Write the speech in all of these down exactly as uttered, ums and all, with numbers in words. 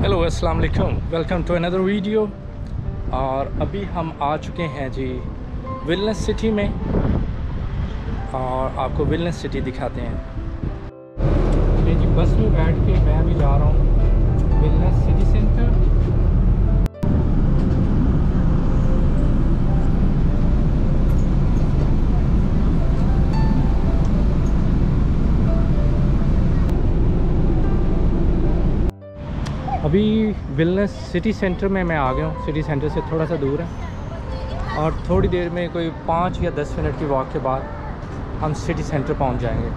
Hello अस्सलाम वालेकुम, welcome to another video. और अभी हम आ चुके हैं जी वेलनेस सिटी में और आपको वेलनेस सिटी दिखाते हैं। ये जी बस में बैठ के मैं भी जा रहा हूँ वेलनेस सिटी सेंटर। अभी वेलनेस सिटी सेंटर में मैं आ गया हूँ। सिटी सेंटर से थोड़ा सा दूर है और थोड़ी देर में कोई पाँच या दस मिनट की वॉक के बाद हम सिटी सेंटर पहुँच जाएंगे।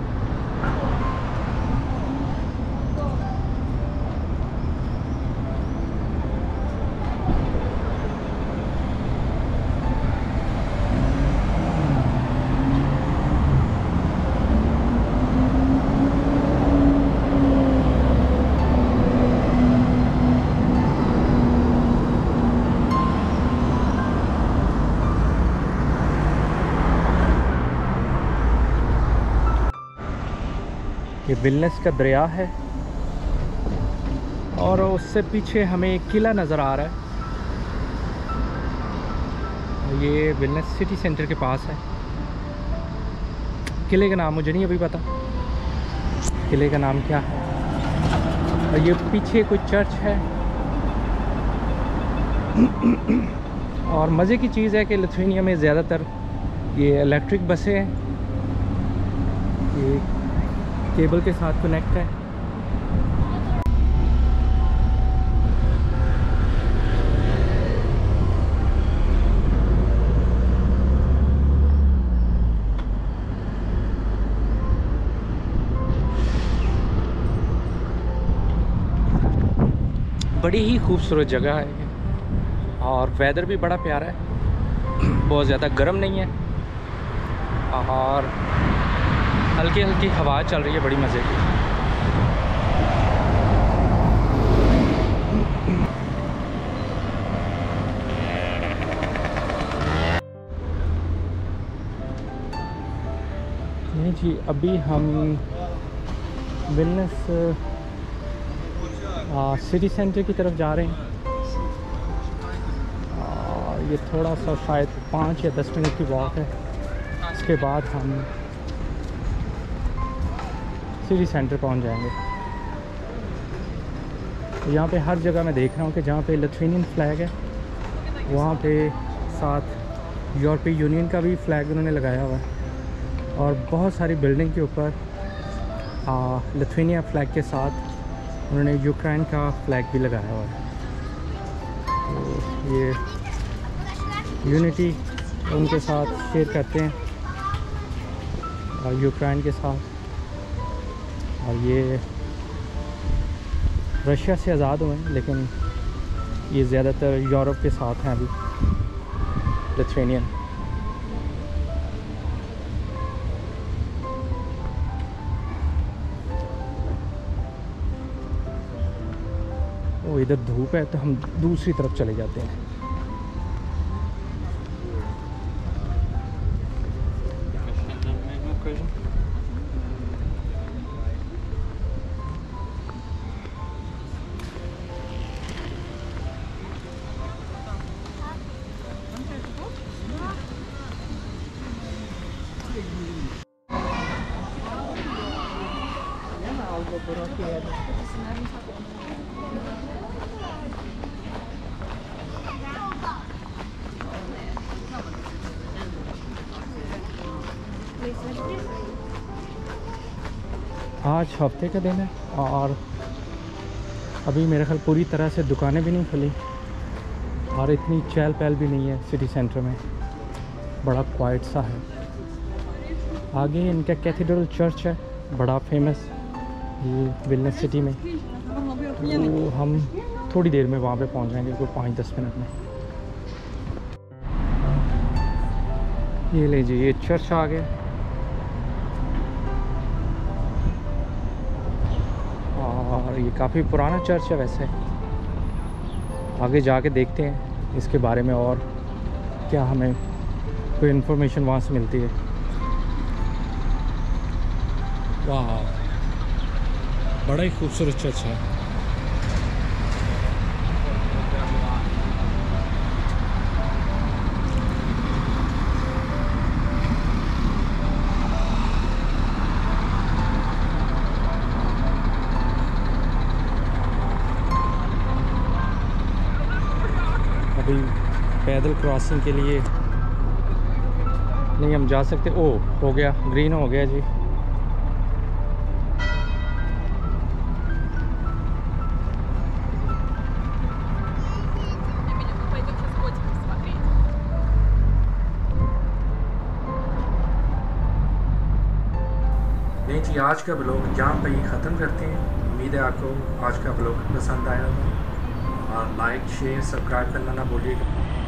ये वेलनेस का दरिया है और उससे पीछे हमें एक किला नज़र आ रहा है। ये वेलनेस सिटी सेंटर के पास है। किले का नाम मुझे नहीं अभी पता, किले का नाम क्या है। और ये पीछे कोई चर्च है। और मज़े की चीज़ है कि लिथुआनिया में ज़्यादातर ये इलेक्ट्रिक बसें हैं, ये केबल के साथ कनेक्ट है। बड़ी ही खूबसूरत जगह है और वेदर भी बड़ा प्यारा है, बहुत ज़्यादा गर्म नहीं है और हल्की हल्की हवा चल रही है, बड़ी मज़े की। नहीं जी, अभी हम वेलनेस सिटी सेंटर की तरफ जा रहे हैं। आ, ये थोड़ा सा शायद पाँच या दस मिनट की वॉक है। इसके बाद हम सिटी सेंटर पहुंच जाएंगे। यहाँ पे हर जगह मैं देख रहा हूँ कि जहाँ पे लिथुआनियन फ्लैग है वहाँ पे साथ यूरोपीय यूनियन का भी फ्लैग उन्होंने लगाया हुआ है। और बहुत सारी बिल्डिंग के ऊपर लिथुआनिया फ्लैग के साथ उन्होंने यूक्रेन का फ्लैग भी लगाया हुआ है। तो ये यूनिटी उनके साथ शेयर करते हैं और यूक्रेन के साथ। और ये रशिया से आज़ाद हुए हैं, लेकिन ये ज़्यादातर यूरोप के साथ हैं अभी लिथुआनियन। वो इधर धूप है तो हम दूसरी तरफ चले जाते हैं। आज हफ्ते का दिन है और अभी मेरे ख्याल पूरी तरह से दुकानें भी नहीं खुली और इतनी चहल पहल भी नहीं है सिटी सेंटर में, बड़ा क्वाइट सा है। आगे इनका कैथेड्रल चर्च है, बड़ा फेमस ये वेलनेस सिटी में। तो हम थोड़ी देर में वहाँ पे पहुँच जाएंगे, कोई पाँच दस मिनट में। ये ले जी, ये चर्च आ गया और ये काफ़ी पुराना चर्च है। वैसे आगे जाके देखते हैं इसके बारे में और क्या हमें कोई इन्फॉर्मेशन वहाँ से मिलती है। वाह, बड़ा ही खूबसूरत चर्च है। पैदल क्रॉसिंग के लिए नहीं हम जा सकते। ओ हो गया, ग्रीन हो गया जी। नहीं जी, आज का ब्लॉग यहाँ पे ही ख़त्म करते हैं। उम्मीद है आपको आज का ब्लॉग पसंद आया होगा और लाइक शेयर सब्सक्राइब करना ना भूलिएगा।